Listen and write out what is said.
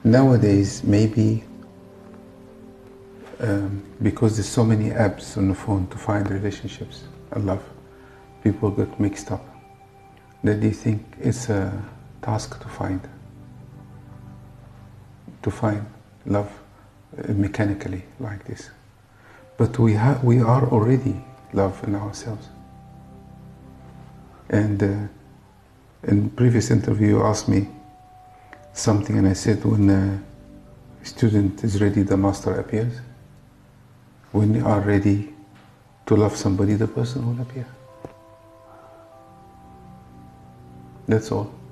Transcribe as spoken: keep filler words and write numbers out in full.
nowadays, maybe um, because there's so many apps on the phone to find relationships and love, people get mixed up. That they think it's a task to find, to find love uh, mechanically like this. But we, ha we are already love in ourselves. And uh, in previous interview you asked me something and I said when a student is ready, the master appears. When you are ready to love somebody, the person will appear. That's all.